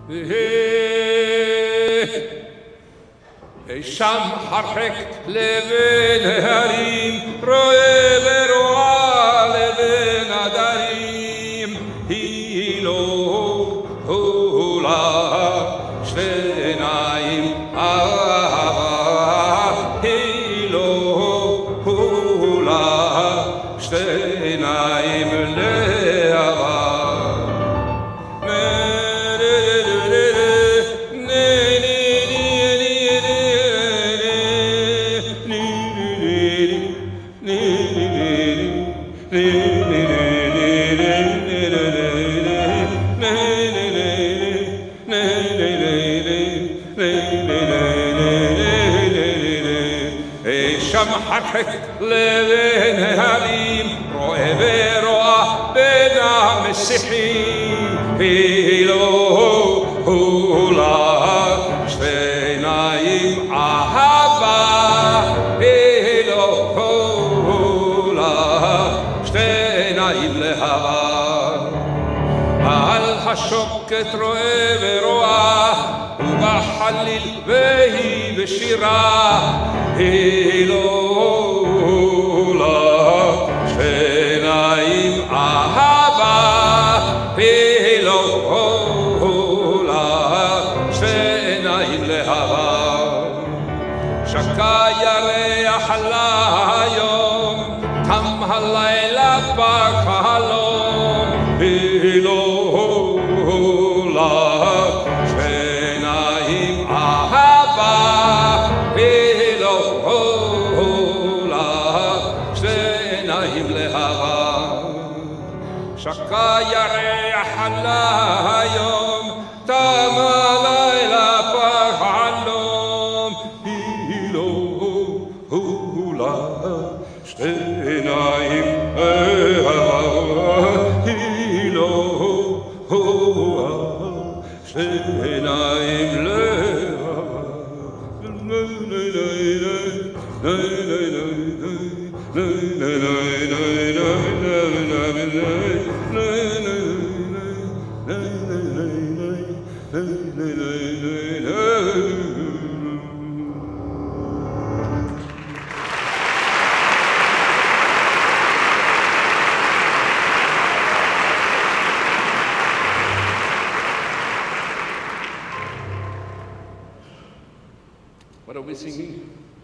שם הרחק לבין ההרים, רואה ורואה לבין הדרים, היא לא עולה שתי עיניים אהבה, היא לא עולה שתי עיניים לאהבה. שם הרחק לבין ההרים, רואה ורואה בין המסיחים, היא לא עולה שתי עיניים אהבה, היא לא עולה שתי עיניים להבה. על השוקת רואה ורואה, ובחליל והיא בשירה, היא לא עולה שתי עיניים אהבה, היא לא עולה שתי עיניים להבה. שקע ירח היום, תם הלילה בחלום, היא לא עולה שתי עיניים אהבה, היא לא עולה שתי עיניים להבה. שקע ירח היום, תם הלילה בחלום, היא לא עולה שתי עיניים אהבה, היא לא עולה שתי עיניים להבה. What are we singing?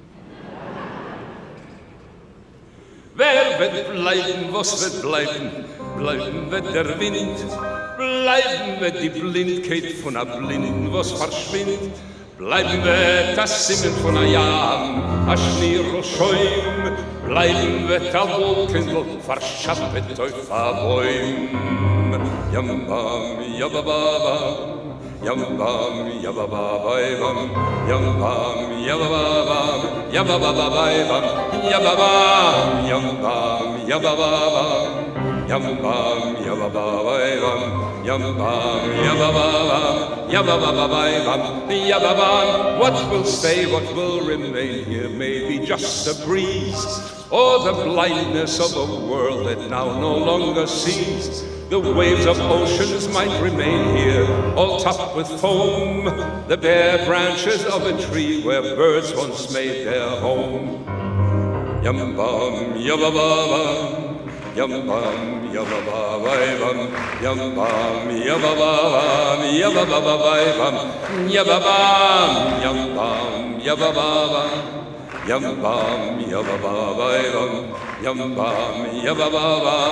Wer wird bleiben, was wird bleiben? Bleiben wird der Wind, bleiben wird die Blindheit von der Blinden, was verschwindet. Bleiben wird das Simmen von der Jam, a Schnier und Schäum, bleiben wird der Wolkendl, verschappet auf der Bäum. Yam bam, yabababa. Yam bam yababa bam yam bam yababa bam yababa bam yababa yam bam yababa bam yam bam yababa bam yam bam yababa bam yababa bam yababa. What will stay, what will remain here may be just a breeze, or the blindness of a world that now no longer sees. The waves of oceans might remain here, all topped with foam, the bare branches of a tree where birds once made their home. Yam bam yababa, yam bam yababa, yam bam yababa, yababa, yababa, yam bam yababa. Yam bam yababa yam bam yababa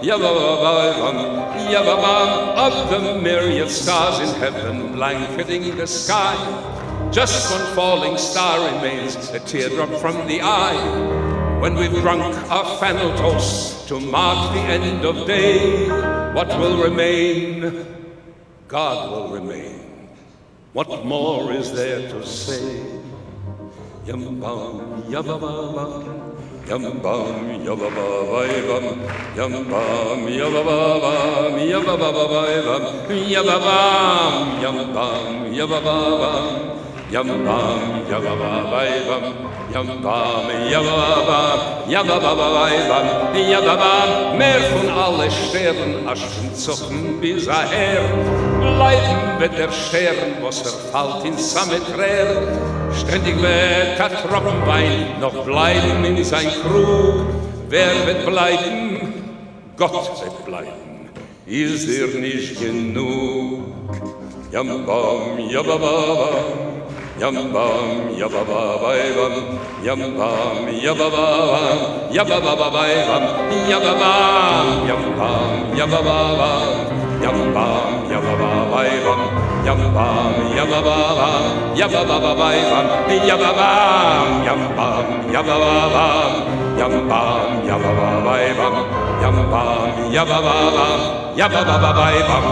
yababa. Of the myriad stars in heaven blanketing the sky, just one falling star remains, a teardrop from the eye. When we've drunk our final toast to mark the end of day, what will remain? God will remain. What more is there to say? Yam bam yababa, yam bam yababa, yam bam yababa, yababa, yababa, yam bam yababa, Yam bam, yababa, bam, yam bam, yababa, yababa, bam, yababa, mehr von alle Sternen, aschen zochen bis aher. Bleiben wird der Stern, was verfallt in Sameträr. Ständig wird der Tropfenwein noch bleiben in sein Krug. Wer wird bleiben? Gott wird bleiben. Ist dir nicht genug? Yam bam, yababa, yam bam, yababa, bam, yam bam, yababa, yababa, bam, yababa, yam bam, yababa, yam bam, yababa, bam, yam bam, yababa, yababa, bam, yababa, yam bam, yababa, yam bam, yababa, bam, yam bam, yababa, bam.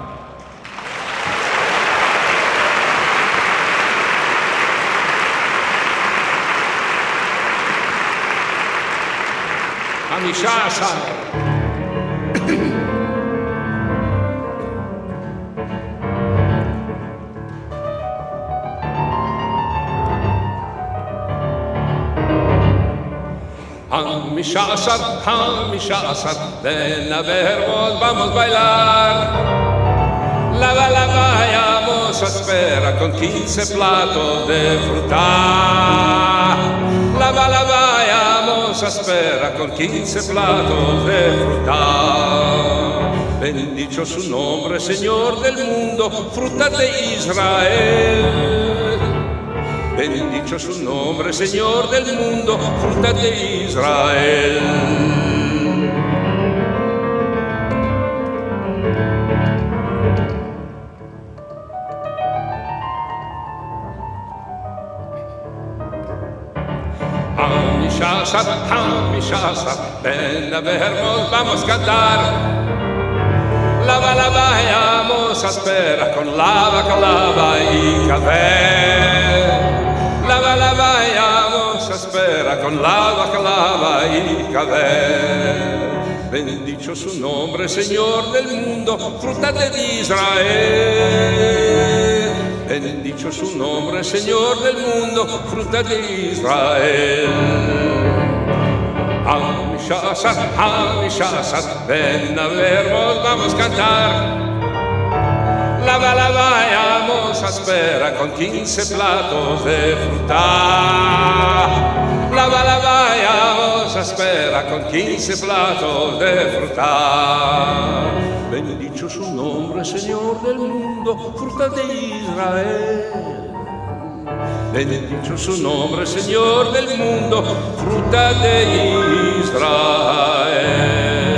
Amishasa. Amishasa, ven a vermos, vamos a bailar. La vayamos a espera con 15 platos de fruta. La vayamos a espera con 15 platos de fruta. Bendicho su nombre, Señor del mundo, fruta de Israel. Bendicho su nombre, Señor del mundo, fruta de Israel. Amishasa, ven a vernos, vamos a cantar. La vayamos a espera con lava, calaba y café. La vayamos a espera con lava, calaba y café. Bendicho su nombre, Señor del mundo, fruta de Israel. Bendicho su nombre, Señor del mundo, fruta de Israel. Amishasa, ven a vernos, vamos a cantar. La vayamos a espera con 15 platos de fruta. La vayamos a espera con 15 platos de fruta. Bendicho su nombre, Señor del mundo, fruta de Israel. Bendicho su nombre, Señor del mundo, fruta de Israel.